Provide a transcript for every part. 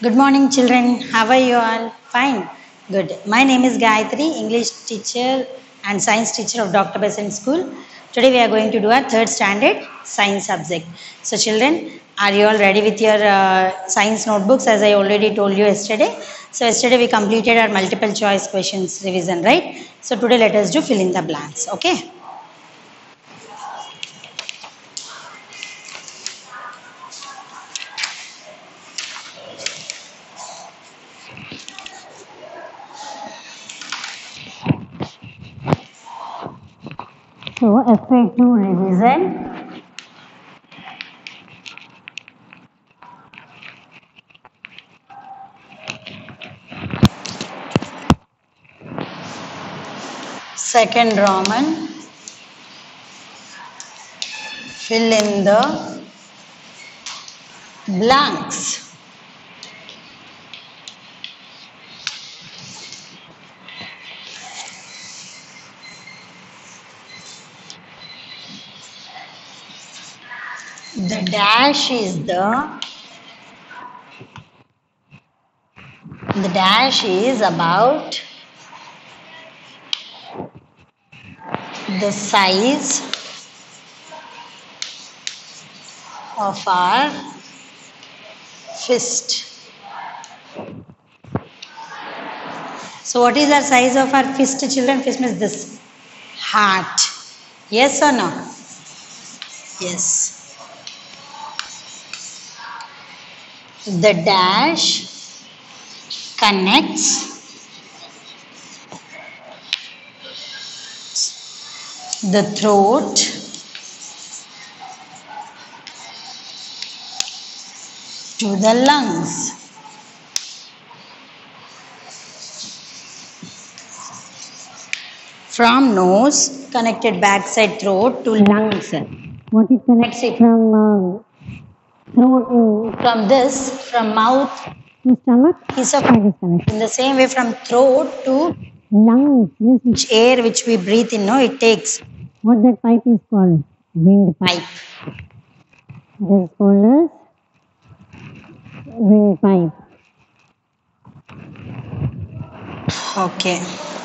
Good morning, children. How are you all? Fine. Good. My name is Gayatri, English teacher and science teacher of Dr. Besant School. Today we are going to do our third standard science subject. So, children, are you all ready with your science notebooks as I already told you yesterday? So, yesterday we completed our multiple choice questions revision, right? So, today let us do fill in the blanks. Okay. So, FA2 revision. Second Roman, fill in the blanks. The dash is the dash is about the size of our fist. So what is our size of our fist, children? Fist means this heart. Yes or no? Yes. The dash connects the throat to the lungs. From nose, connected backside throat to lungs. What it connects it from throat, from this, from mouth to stomach, esophagus connects. In the same way, from throat to lungs, which air which we breathe in, no, it takes. What that pipe is called? Windpipe. It is called as windpipe. Okay.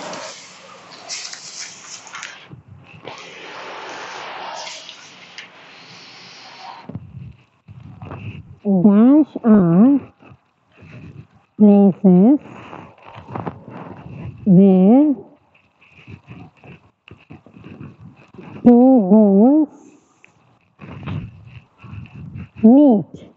Dash are places where two bones meet.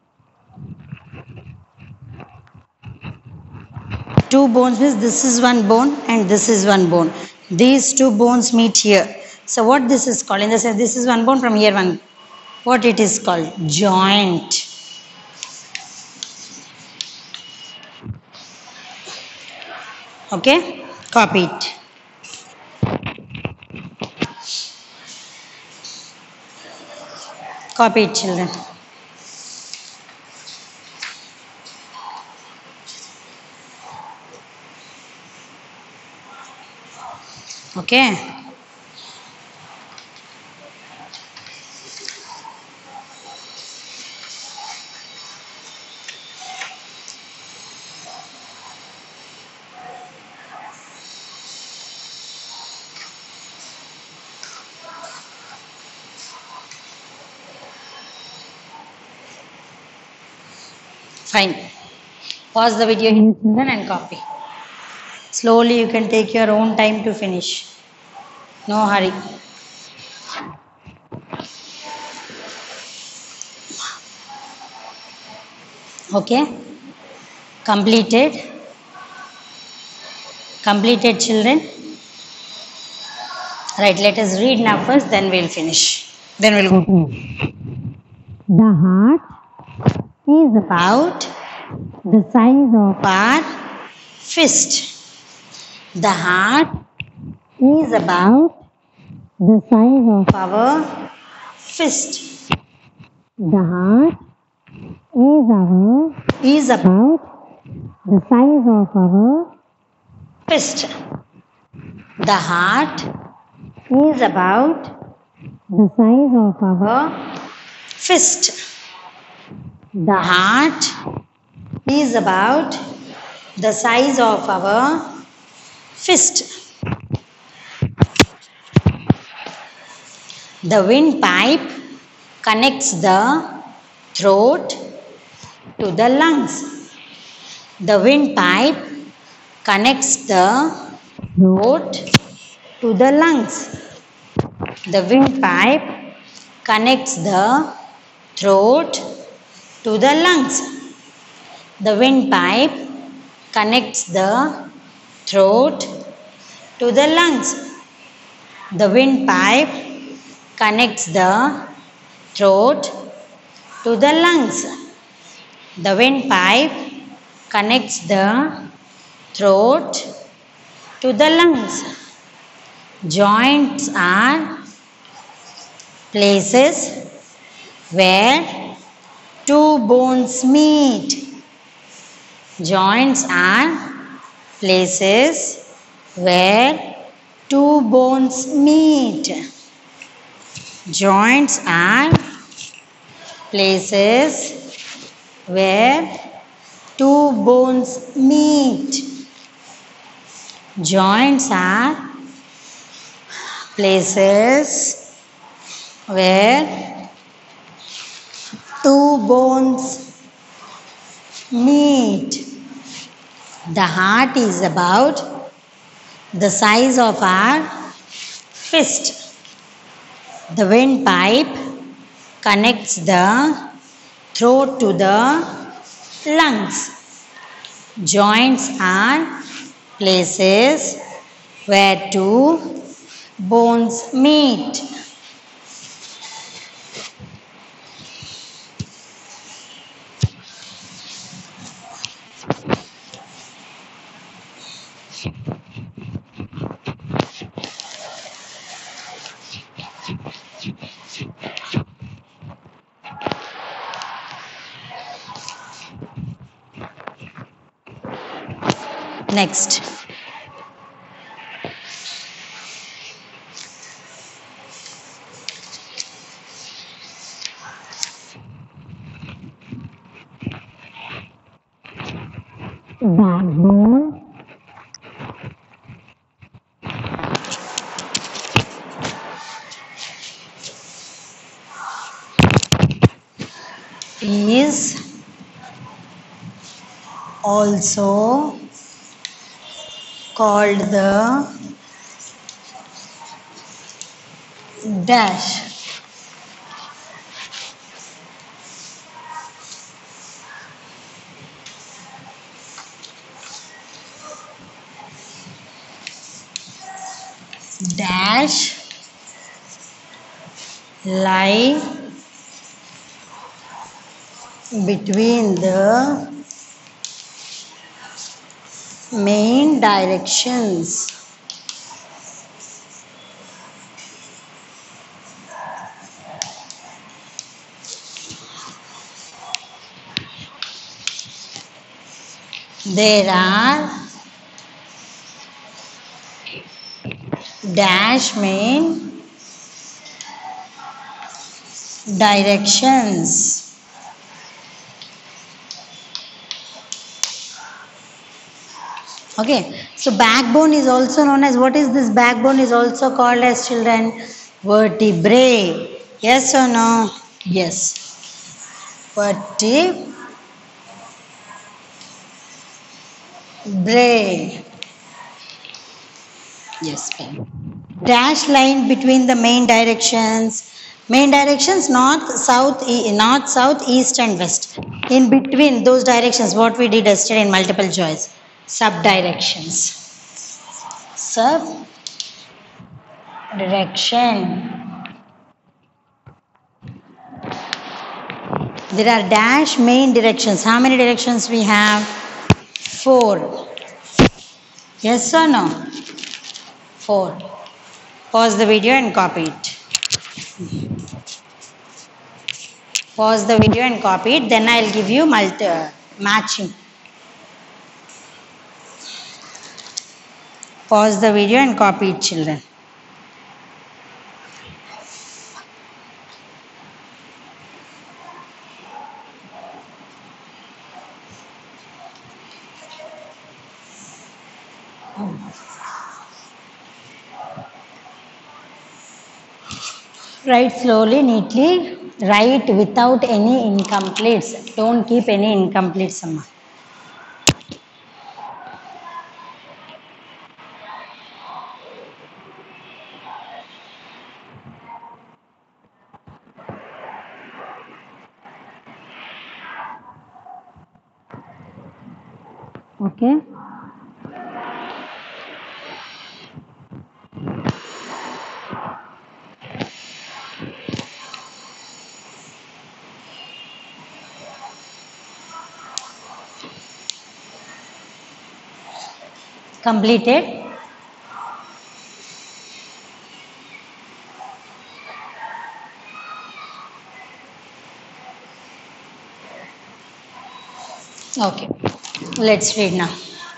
Two bones means this is one bone and this is one bone. These two bones meet here. So what this is called? In the sense, this is one bone, from here one. What it is called? Joint. Okay, copy it. Copy it, children. Okay. Fine. Pause the video here, children, and copy. Slowly you can take your own time to finish. No hurry. Okay. Completed. Completed, children. Right, let us read now first, then we'll finish. Then we'll go. The heart is about the size of our fist. The heart is about the size of our fist. The heart is about the size of our fist. The heart is about the size of our fist. The heart is about the size of our fist. The windpipe connects the throat to the lungs. The windpipe connects the throat to the lungs. The windpipe connects the throat to the lungs. The windpipe connects the throat to the lungs. The windpipe connects the throat to the lungs. The windpipe connects the throat to the lungs. Joints are places where two bones meet. Joints are places where two bones meet. Joints are places where two bones meet. Joints are places where two bones meet. The heart is about the size of our fist. The windpipe connects the throat to the lungs. Joints are places where two bones meet. Next. Backbone is also called the dash. Dash lie between the main directions. There are dash main directions. Okay, so backbone is also known as, what is this backbone is also called as, children? Vertebrae. Yes or no? Yes. Vertebrae. Yes. Dash line between the main directions. Main directions north, south, east and west. In between those directions, what we did yesterday in multiple choice. Subdirections. Subdirection. There are dash main directions. How many directions we have? 4. Yes or no? 4. Pause the video and copy it. Pause the video and copy it. Then I'll give you matching. Pause the video and copy it, children. Write slowly, neatly. Write without any incompletes. Don't keep any incompletes, Amma. Okay. Completed. Okay. Let's read now.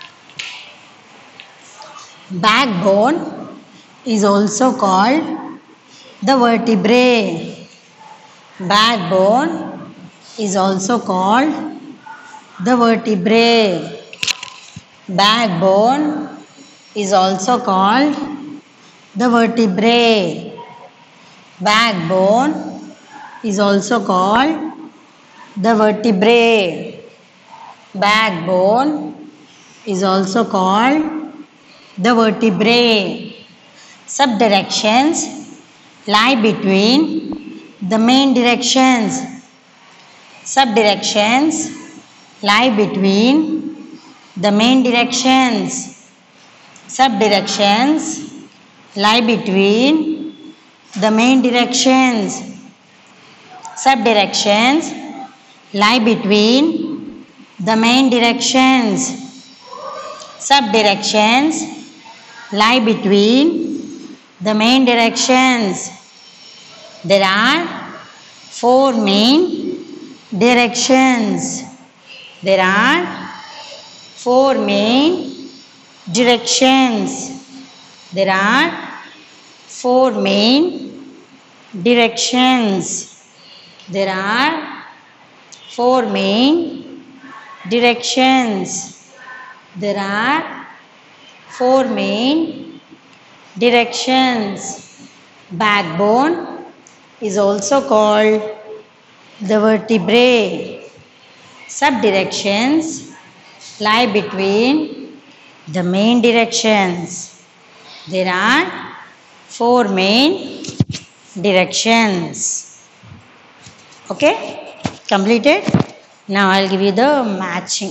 Backbone is also called the vertebrae. Backbone is also called the vertebrae. Backbone is also called the vertebrae. Backbone is also called the vertebrae. Backbone is also called the vertebrae. Subdirections lie between the main directions. Subdirections lie between the main directions. Subdirections lie between the main directions. Subdirections lie between the main directions. Subdirections lie between the main directions. There are four main directions. There are four main directions. There are four main directions. There are four main directions. There are four main directions. Backbone is also called the vertebrae. Subdirections lie between the main directions. There are four main directions. Okay, completed. Now I'll give you the matching.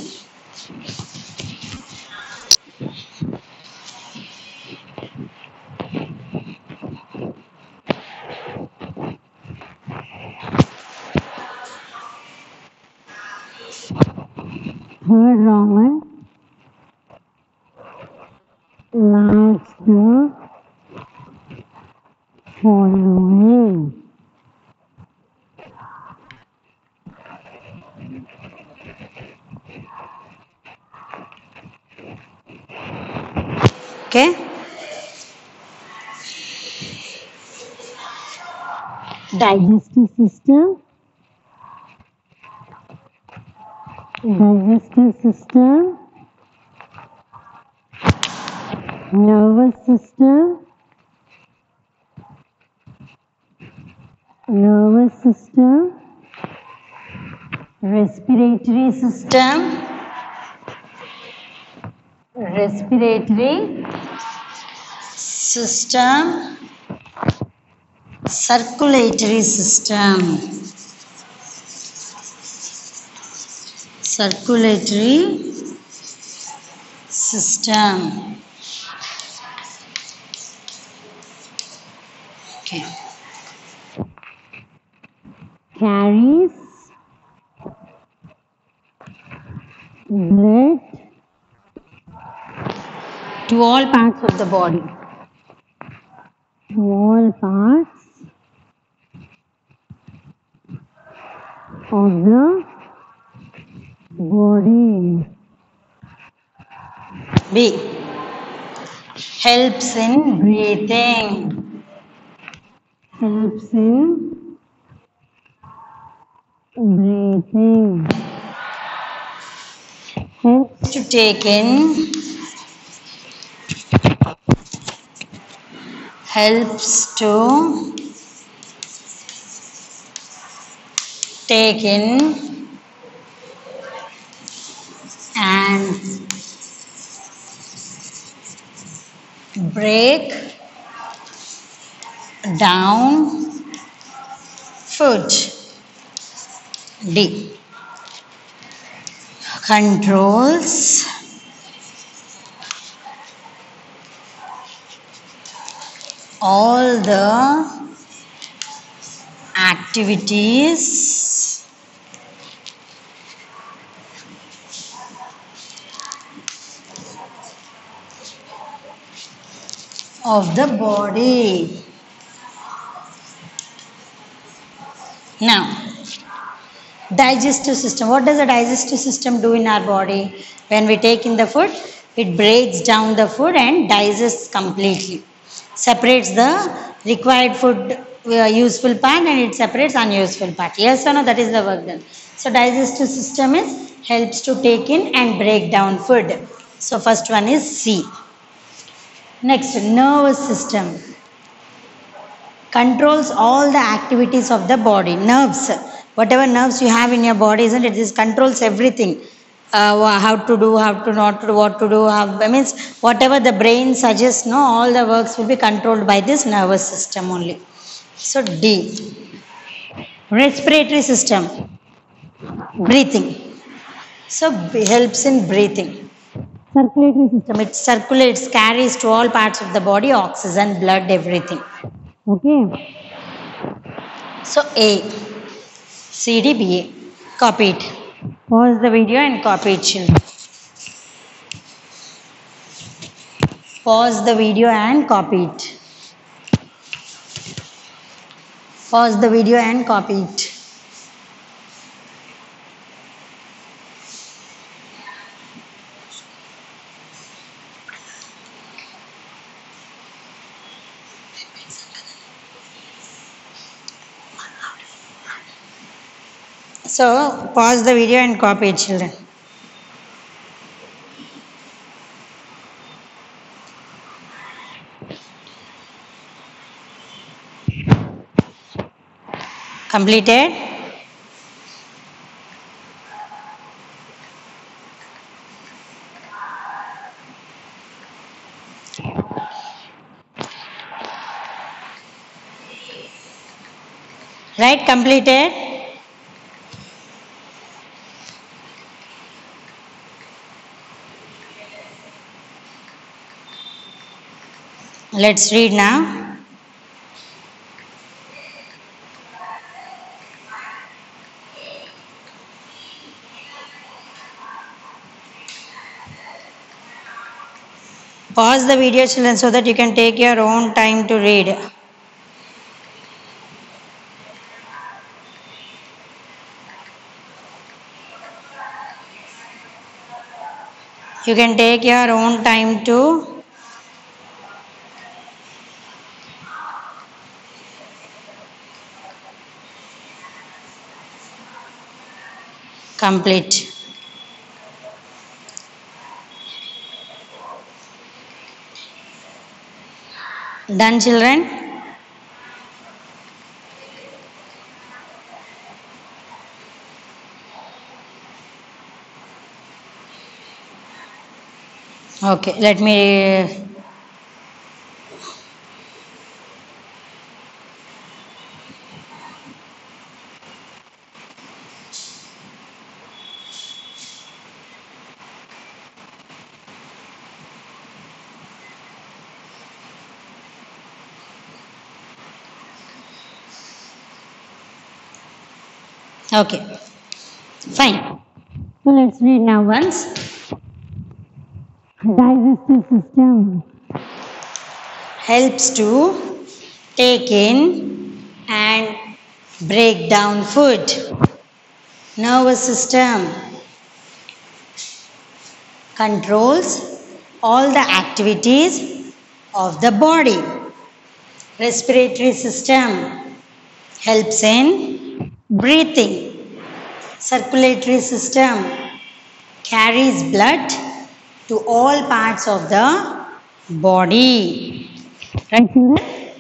Third Roman lacks the following. Okay. Digestive system. Digestive system. Nervous system. Nervous system. Respiratory system. Respiratory system. Circulatory system. Circulatory system. Okay. Carries blood to all parts of the body. To all parts of the body. B. Helps in breathing. Helps in breathing. Helps to take in helps to take in and break down food. D. Controls all the activities of the body. Now, digestive system. What does the digestive system do in our body? When we take in the food, it breaks down the food and digests completely. Separates the required food useful part and it separates unuseful part. Yes or no? That is the work done. So digestive system is helps to take in and break down food. So first one is C. Next, nervous system. Controls all the activities of the body. Nerves. Whatever nerves you have in your body, isn't it? This controls everything. How to do, how to not to do, what to do. Means whatever the brain suggests, no, all the works will be controlled by this nervous system only. So D. Respiratory system. Breathing. So helps in breathing. Circulatory system. It circulates, carries to all parts of the body, oxygen, blood, everything. Okay. So A. C, D, B, A. Copy it. Pause the video and copy it, children. Pause the video and copy it. Pause the video and copy it. So, pause the video and copy it, children. Completed? Right, completed? Let's read now. Pause the video, children, so that you can take your own time to read. You can take your own time to complete. Done, children? Okay, let me okay, fine. So let's read now once. Digestive system helps to take in and break down food. Nervous system controls all the activities of the body. Respiratory system helps in breathing. Circulatory system carries blood to all parts of the body. Right, children?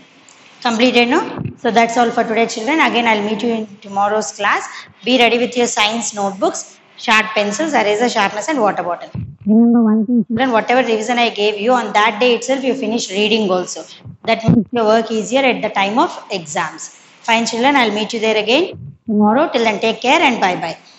Completed, no? So that's all for today, children. Again, I'll meet you in tomorrow's class. Be ready with your science notebooks, sharp pencils, eraser, sharpness, and water bottle. Remember one thing, children, whatever revision I gave you, on that day itself, you finish reading also. That makes your work easier at the time of exams. Fine, children, I'll meet you there again tomorrow. Till then, take care and bye-bye.